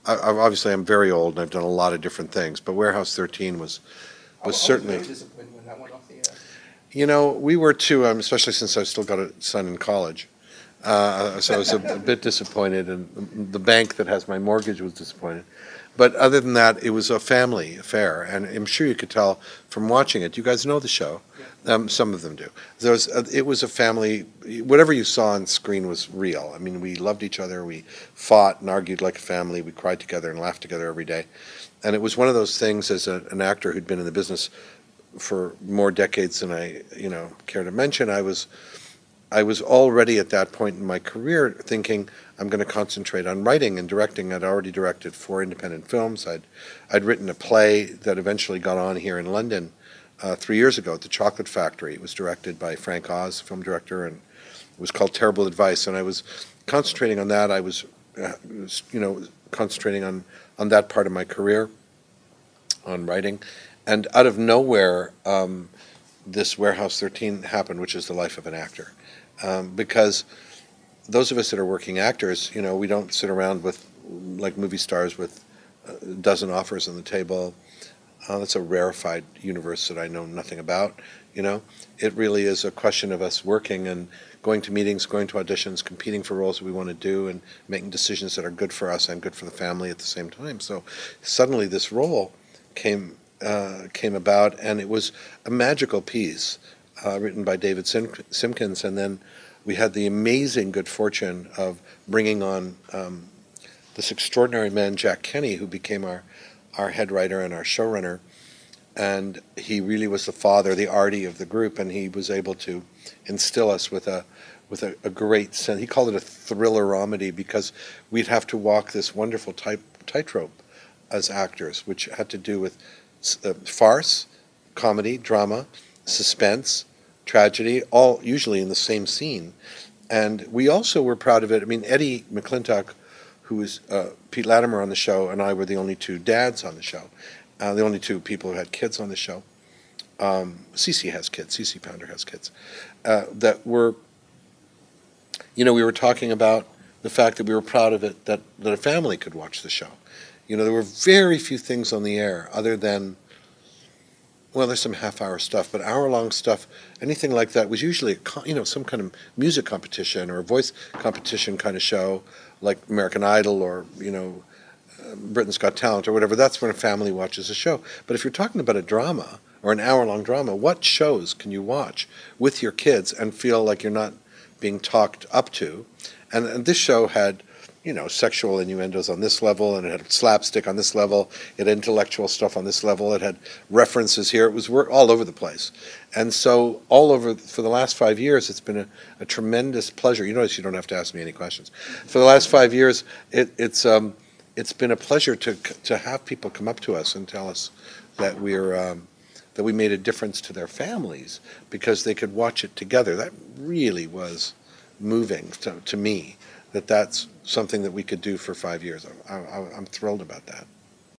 obviously I'm very old and I've done a lot of different things, but Warehouse 13 was certainly. I was very disappointed when that went off the air. You know, we were too, especially since I've still got a son in college. So I was a bit disappointed, and the bank that has my mortgage was disappointed. But other than that, it was a family affair, and I'm sure you could tell from watching it. You guys know the show. Some of them do. It was a family. Whatever you saw on screen was real. I mean, we loved each other. We fought and argued like a family. We cried together and laughed together every day. And it was one of those things, as an actor who'd been in the business for more decades than I, care to mention. I was already at that point in my career thinking I'm going to concentrate on writing and directing. I'd already directed 4 independent films. I'd written a play that eventually got on here in London 3 years ago at the Chocolate Factory. It was directed by Frank Oz, film director, and it was called Terrible Advice. And I was concentrating on that. I was, concentrating on that part of my career, on writing. And out of nowhere, this Warehouse 13 happened, which is the life of an actor. Because those of us that are working actors, we don't sit around like movie stars with a dozen offers on the table. That's a rarefied universe that I know nothing about. It really is a question of us working and going to meetings, going to auditions, competing for roles that we want to do, and making decisions that are good for us and good for the family at the same time. So suddenly this role came about, and it was a magical piece written by David Simkins, and then we had the amazing good fortune of bringing on this extraordinary man, Jack Kenny, who became our head writer and our showrunner, and he really was the father, the Artie of the group, and he was able to instill us with a great sense. He called it a thriller-omedy because we'd have to walk this wonderful tightrope as actors, which had to do with farce, comedy, drama, suspense, tragedy, all usually in the same scene. And we also were proud of it. I mean, Eddie McClintock, who was Pete Latimer on the show, and I were the only 2 dads on the show, the only 2 people who had kids on the show. Cece has kids. Cece Pounder has kids. That were, we were talking about the fact that we were proud of it, that a family could watch the show. There were very few things on the air other than, well, there's some half-hour stuff, but hour-long stuff, anything like that was usually, some kind of music competition or a voice competition kind of show, like American Idol or, Britain's Got Talent or whatever. That's when a family watches a show. But if you're talking about a drama or an hour-long drama, what shows can you watch with your kids and feel like you're not being talked up to? And this show had, sexual innuendos on this level, and it had slapstick on this level, it had intellectual stuff on this level, it had references here, it was all over the place. And so all over, for the last 5 years, it's been a tremendous pleasure. You notice you don't have to ask me any questions. For the last 5 years, it's been a pleasure to have people come up to us and tell us that that we made a difference to their families because they could watch it together. That really was moving to me, that's something that we could do for 5 years. I'm thrilled about that.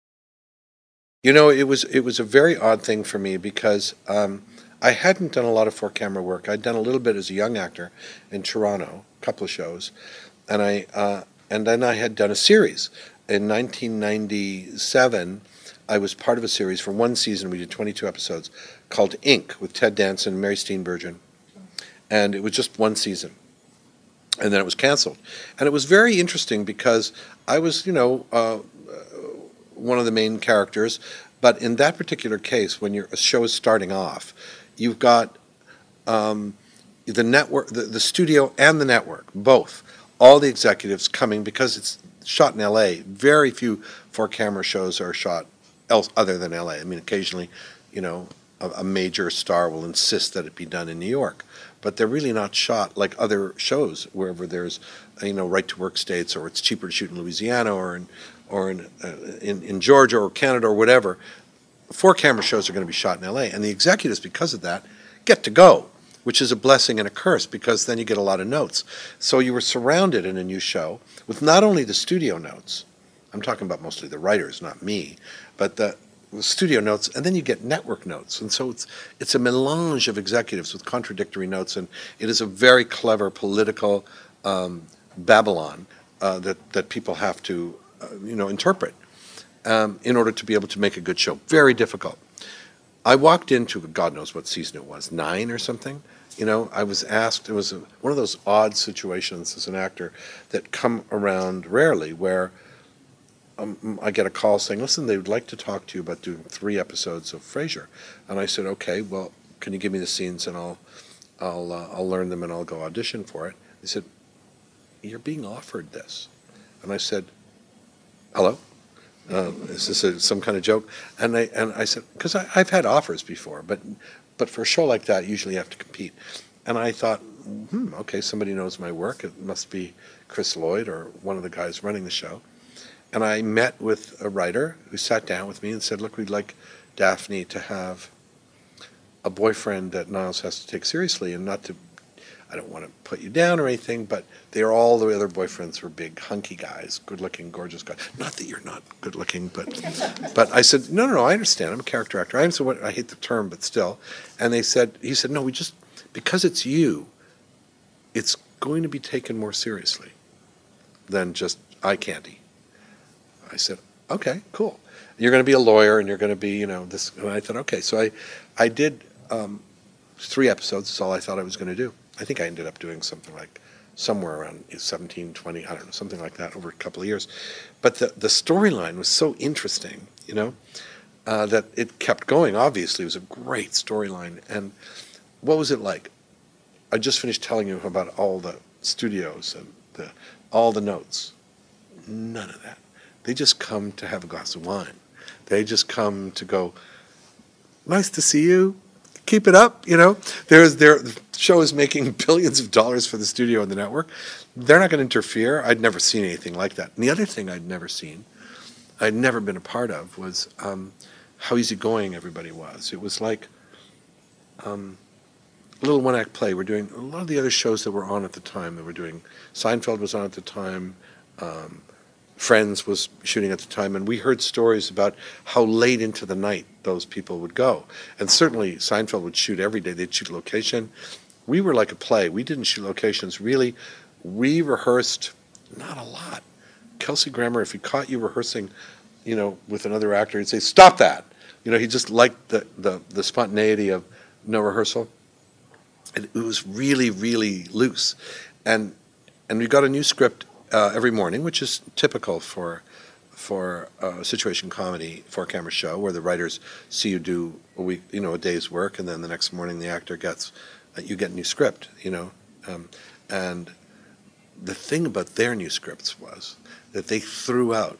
It was a very odd thing for me because I hadn't done a lot of 4-camera work. I'd done a little bit as a young actor in Toronto, a couple of shows, and then I had done a series. In 1997, I was part of a series for 1 season. We did 22 episodes called Ink with Ted Danson and Mary Steenburgen, and it was just 1 season. And then it was canceled. And it was very interesting because I was, one of the main characters. But in that particular case, when a show is starting off, you've got the network, the studio and the network, both, all the executives coming because it's shot in L.A. Very few 4-camera shows are shot other than L.A. I mean, occasionally, a major star will insist that it be done in New York. But they're really not shot like other shows wherever there's, right to work states, or it's cheaper to shoot in Louisiana or in Georgia or Canada or whatever. 4-camera shows are going to be shot in L.A. And the executives, because of that, get to go, which is a blessing and a curse because then you get a lot of notes. So you were surrounded in a new show with not only the studio notes, I'm talking about mostly the writers, not me, but the studio notes, and then you get network notes. And so it's a melange of executives with contradictory notes, and it is a very clever political Babylon that people have to interpret in order to be able to make a good show. Very difficult. I walked into, God knows what season it was, 9 or something. I was asked, it was one of those odd situations as an actor that come around rarely, where I get a call saying, listen, they would like to talk to you about doing 3 episodes of Frasier. And I said, okay, well, can you give me the scenes and I'll learn them and I'll go audition for it. They said, you're being offered this. And I said, hello? Is this some kind of joke? And I said, because I've had offers before, but for a show like that, usually you have to compete. And I thought, okay, somebody knows my work. It must be Chris Lloyd or one of the guys running the show. And I met with a writer who sat down with me and said, look, we'd like Daphne to have a boyfriend that Niles has to take seriously, and not to, I don't want to put you down or anything, but all the other boyfriends were big, hunky guys, good-looking, gorgeous guys. Not that you're not good-looking, but I said, no, I understand. I'm a character actor. I hate the term, but still. And he said, no, because it's you, it's going to be taken more seriously than just eye candy. I said, okay, cool. You're going to be a lawyer, and you're going to be, this. And I thought, okay. So I did 3 episodes. That's all I thought I was going to do. I think I ended up doing something like somewhere around 17, 20, I don't know, something like that over a couple of years. But the storyline was so interesting, that it kept going. Obviously, it was a great storyline. And what was it like? I just finished telling you about all the studios and all the notes. None of that. They just come to have a glass of wine. They just come to go, nice to see you. Keep it up, The show is making billions of dollars for the studio and the network. They're not going to interfere. I'd never seen anything like that. And the other thing I'd never been a part of, was how easygoing everybody was. It was like a little one-act play. We're doing a lot of the other shows that were on at the time. That we're doing. Seinfeld was on at the time. Friends was shooting at the time, and we heard stories about how late into the night those people would go. And certainly Seinfeld would shoot every day. They'd shoot location. We were like a play. We didn't shoot locations. Really, we rehearsed not a lot. Kelsey Grammer, if he caught you rehearsing, with another actor, he'd say, stop that. He just liked the spontaneity of no rehearsal. And it was really, really loose. And we got a new script every morning, which is typical for a situation comedy 4-camera show, where the writers see you do a week, a day's work, and then the next morning the actor you get a new script, and the thing about their new scripts was that they threw out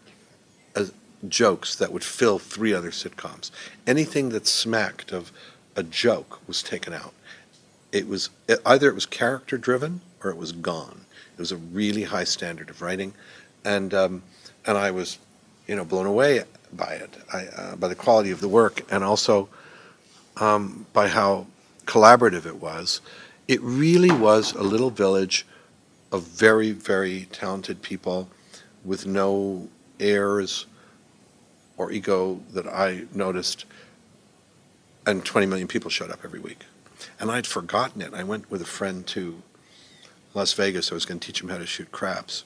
jokes that would fill 3 other sitcoms. Anything that smacked of a joke was taken out. Either it was character driven or it was gone. It was a really high standard of writing, and I was, blown away by it, by the quality of the work, and also by how collaborative it was. It really was a little village of very, very talented people with no airs or ego that I noticed, and 20 million people showed up every week. And I'd forgotten it. I went with a friend to Las Vegas. I was going to teach him how to shoot craps.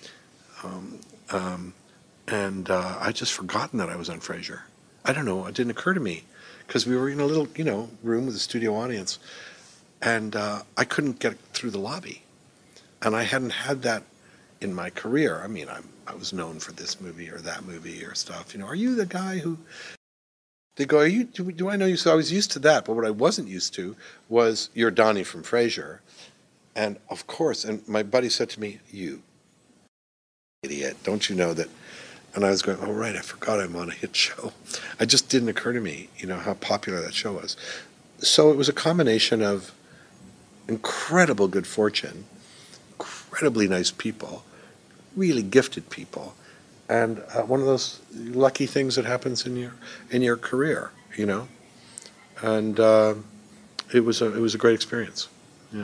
And I'd just forgotten that I was on Frasier. I don't know. It didn't occur to me, because we were in a little, room with a studio audience, and I couldn't get through the lobby. And I hadn't had that in my career. I mean, I was known for this movie or that movie or stuff. Are you the guy who... They go, do I know you? So I was used to that, but what I wasn't used to was, you're Donnie from Frasier. And of course, and my buddy said to me, you idiot, don't you know that? And I was going, oh, right, I forgot I'm on a hit show. It just didn't occur to me, how popular that show was. So it was a combination of incredible good fortune, incredibly nice people, really gifted people, and one of those lucky things that happens in your career, And it was a great experience. Yeah.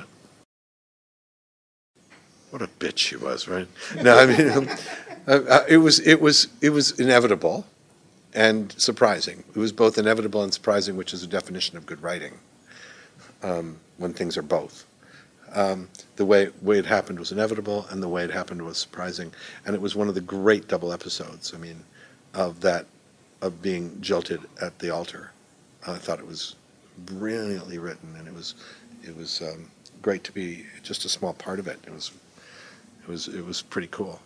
What a bitch she was, right? No, I mean, it was inevitable and surprising. It was both inevitable and surprising, which is a definition of good writing, when things are both. The way it happened was inevitable, and the way it happened was surprising. And it was one of the great double episodes, I mean, of being jilted at the altar. I thought it was brilliantly written, and it was great to be just a small part of it. It was pretty cool.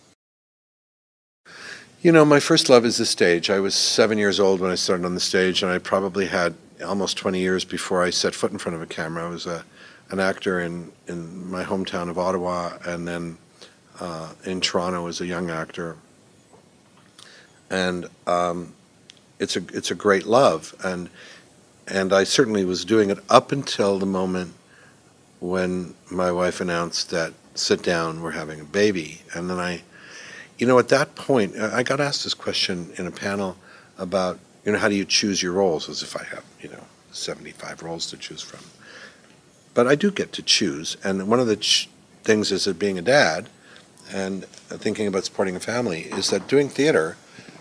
You know, my first love is the stage. I was 7 years old when I started on the stage, and I probably had almost 20 years before I set foot in front of a camera. I was an actor in my hometown of Ottawa, and then in Toronto as a young actor. And it's a great love, and I certainly was doing it up until the moment when my wife announced that, sit down, we're having a baby. And then you know, at that point, I got asked this question in a panel about, you know, how do you choose your roles, as if I have, you know, 75 roles to choose from. But I do get to choose, and one of the things is that being a dad and thinking about supporting a family is that doing theater,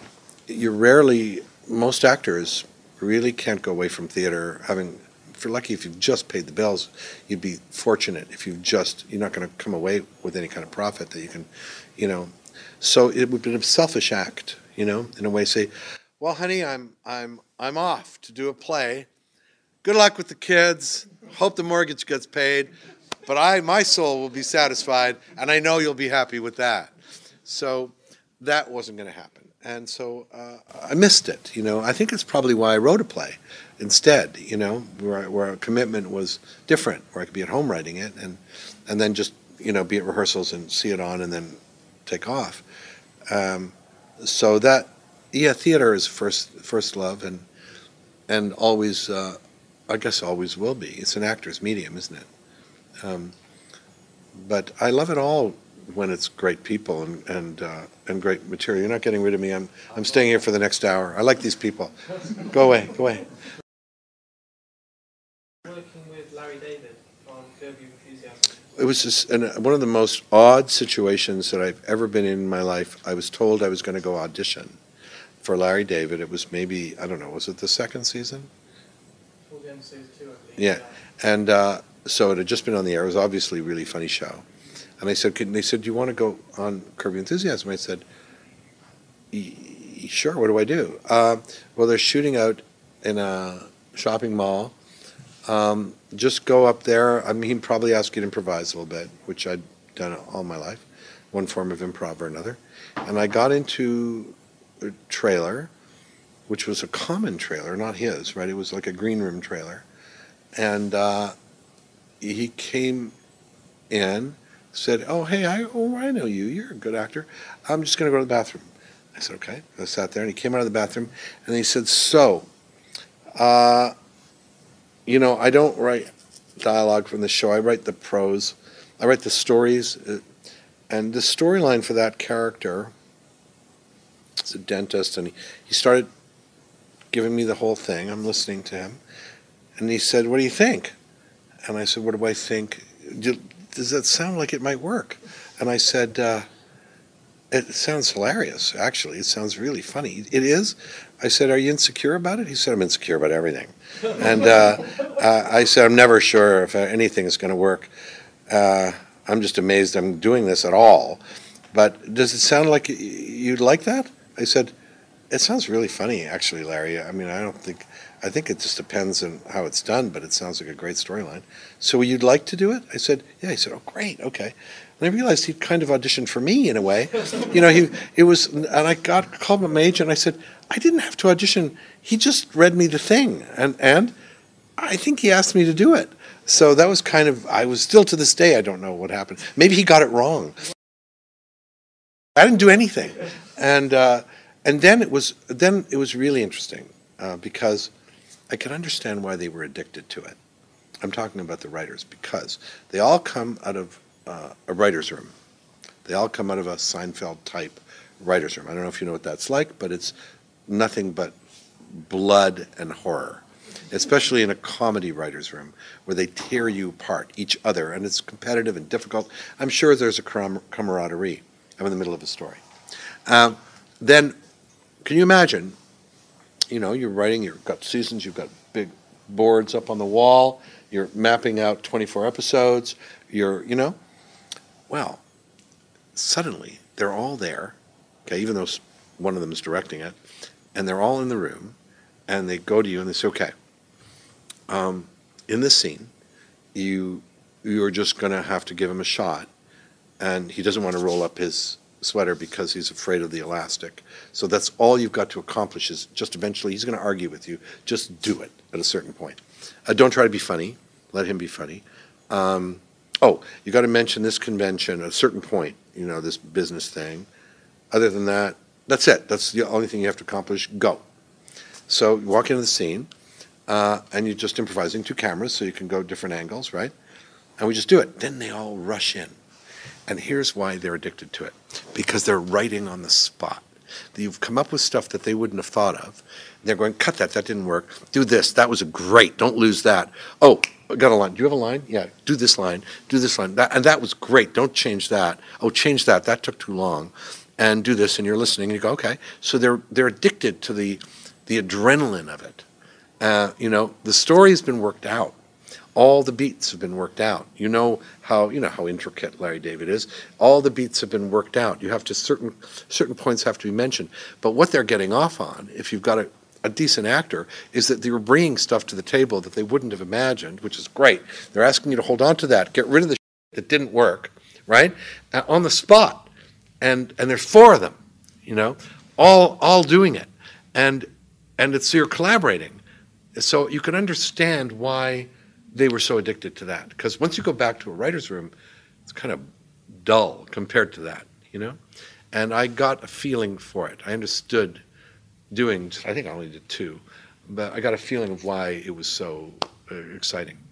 most actors really can't go away from theater if you're lucky, if you've just paid the bills, you'd be fortunate if you're not going to come away with any kind of profit that you can, you know. So it would be a selfish act, you know, in a way. Say, well, honey, I'm off to do a play. Good luck with the kids. Hope the mortgage gets paid, but my soul will be satisfied, and I know you'll be happy with that. So that wasn't going to happen, and so I missed it. You know, I think it's probably why I wrote a play instead. You know, where a commitment was different, where I could be at home writing it, and then just, you know, be at rehearsals and see it on, and then take off. So that, yeah, theater is first love, and always, I guess always will be. It's an actor's medium, isn't it? But I love it all when it's great people and great material. You're not getting rid of me. I'm staying here for the next hour. I like these people. Go away. Go away. Working with Larry David on Curb Your Enthusiasm. It was just one of the most odd situations that I've ever been in my life. I was told I was going to go audition for Larry David. It was maybe, I don't know, was it the second season? Towards the end of season 2, I think. Yeah. And so it had just been on the air. It was obviously a really funny show. And they said, do you want to go on Curb Your Enthusiasm? I said, sure, what do I do? Well, they're shooting out in a shopping mall. Just go up there. I mean, he'd probably ask you to improvise a little bit, which I'd done all my life, one form of improv or another. And I got into a trailer, which was a common trailer, not his, right? It was like a green room trailer. And he came in, said, oh, hey, I know you. You're a good actor. I'm just going to go to the bathroom. I said, okay. I sat there, and he came out of the bathroom, and he said, so, you know, I don't write dialogue from the show. I write the prose. I write the stories. And the storyline for that character is a dentist, and he started giving me the whole thing. I'm listening to him. And he said, what do you think? And I said, what do I think? Does that sound like it might work? And I said, it sounds hilarious, actually. It sounds really funny. It is? I said, are you insecure about it? He said, I'm insecure about everything. And I said, I'm never sure if anything is going to work. I'm just amazed I'm doing this at all. But does it sound like you'd like that? I said, it sounds really funny, actually, Larry. I mean, I think it just depends on how it's done, but it sounds like a great storyline. So you'd like to do it? I said, yeah. He said, oh, great, okay. And I realized he'd kind of auditioned for me in a way. You know, and I called my agent, and I said, I didn't have to audition. He just read me the thing, and I think he asked me to do it. So that was I was still to this day, I don't know what happened. Maybe he got it wrong. I didn't do anything. And then it was really interesting because I could understand why they were addicted to it. I'm talking about the writers, because they all come out of a writer's room. They all come out of a Seinfeld-type writer's room. I don't know if you know what that's like, but it's nothing but blood and horror, especially in a comedy writer's room where they tear you apart, each other, and it's competitive and difficult. I'm sure there's a camaraderie. I'm in the middle of a story. Then, can you imagine, you know, you're writing, you've got seasons, you've got big boards up on the wall, You're mapping out 24 episodes. Well, suddenly they're all there, okay, even though one of them is directing it, and they're all in the room, and they go to you and they say, okay, in this scene, you're just going to have to give him a shot, and he doesn't want to roll up his sweater because he's afraid of the elastic. So that's all you've got to accomplish, is just eventually he's going to argue with you. Just do it at a certain point. Don't try to be funny. Let him be funny. You got to mention this convention at a certain point, this business thing. Other than that, that's it. That's the only thing you have to accomplish. Go. So you walk into the scene, and you're just improvising 2 cameras so you can go different angles, right? And we just do it. Then they all rush in. And here's why they're addicted to it. Because they're writing on the spot. You've come up with stuff that they wouldn't have thought of. They're going, cut that didn't work. Do this, that was great, don't lose that. Oh, I got a line. Do you have a line? Yeah, do this line, that was great, don't change that. Oh, change that took too long. And do this, and you're listening, and you go, okay. So they're addicted to the adrenaline of it. The story's been worked out. All the beats have been worked out. You know how intricate Larry David is. All the beats have been worked out. You have to certain points have to be mentioned. But what they're getting off on, if you've got a decent actor, is that they're bringing stuff to the table that they wouldn't have imagined, which is great. They're asking you to hold on to that, get rid of the that didn't work, right? On the spot, and there's 4 of them, all doing it, and it's you're collaborating, so you can understand why they were so addicted to that. Because once you go back to a writer's room, it's kind of dull compared to that, And I got a feeling for it. I understood I think I only did 2, but I got a feeling of why it was so exciting.